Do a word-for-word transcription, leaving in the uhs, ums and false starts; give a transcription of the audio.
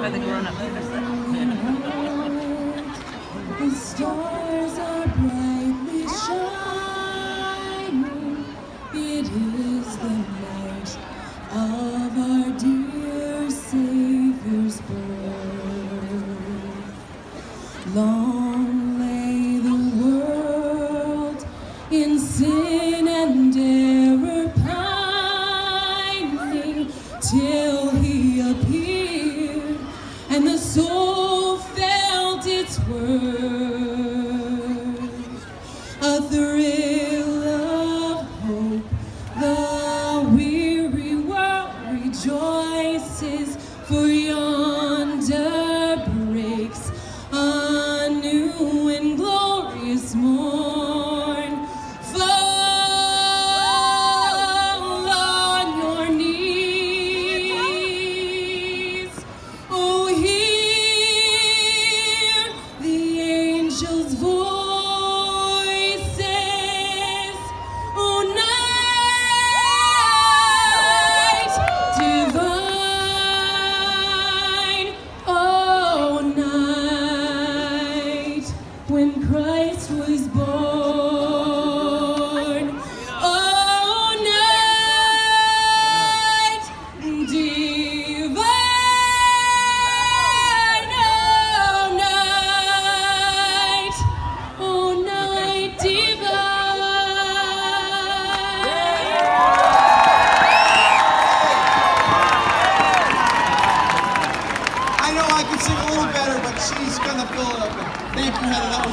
by the grown-up person. The stars are brightly shining. It is the night of our dear Savior's birth. Long lay the world in sin and error pining, till he appeared and the soul felt its worth. A thrill of hope, the weary world rejoices, for yonder breaks a new and glorious morn. Fall on your knees, oh, hear the angels' voices, oh, night divine, oh, night when Christ was born, oh, night divine, oh, night, oh, night I know I can sing a little better, but she's gonna fill it up. Thank you, Heather. That was